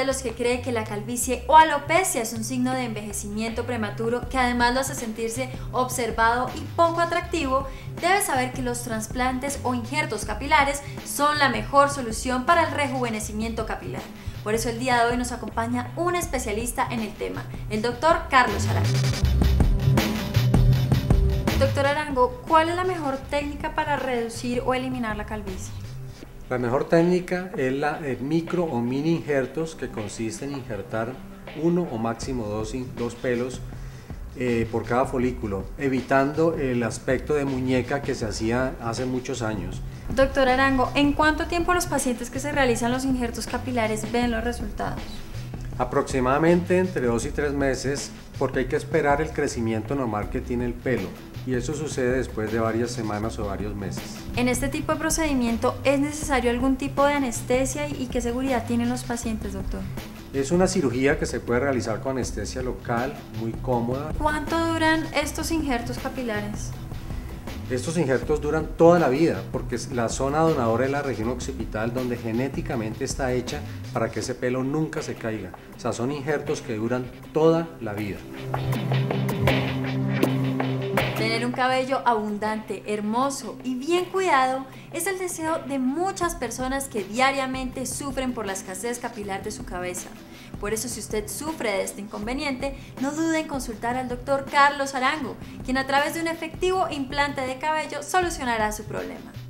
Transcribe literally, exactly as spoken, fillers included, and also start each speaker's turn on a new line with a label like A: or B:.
A: de los que cree que la calvicie o alopecia es un signo de envejecimiento prematuro que además lo hace sentirse observado y poco atractivo, debe saber que los trasplantes o injertos capilares son la mejor solución para el rejuvenecimiento capilar. Por eso el día de hoy nos acompaña un especialista en el tema, el doctor Carlos Arango. Doctor Arango, ¿cuál es la mejor técnica para reducir o eliminar la calvicie?
B: La mejor técnica es la de micro o mini injertos, que consiste en injertar uno o máximo dos, dos pelos eh, por cada folículo, evitando el aspecto de muñeca que se hacía hace muchos años.
A: Doctor Arango, ¿en cuánto tiempo los pacientes que se realizan los injertos capilares ven los resultados?
B: Aproximadamente entre dos y tres meses, porque hay que esperar el crecimiento normal que tiene el pelo, y eso sucede después de varias semanas o varios meses.
A: En este tipo de procedimiento, ¿es necesario algún tipo de anestesia y qué seguridad tienen los pacientes, doctor?
B: Es una cirugía que se puede realizar con anestesia local, muy cómoda.
A: ¿Cuánto duran estos injertos capilares?
B: Estos injertos duran toda la vida, porque la zona donadora es la región occipital, donde genéticamente está hecha para que ese pelo nunca se caiga. O sea, son injertos que duran toda la vida.
A: Tener un cabello abundante, hermoso y bien cuidado es el deseo de muchas personas que diariamente sufren por la escasez capilar de su cabeza. Por eso, si usted sufre de este inconveniente, no dude en consultar al doctor Carlos Arango, quien a través de un efectivo implante de cabello solucionará su problema.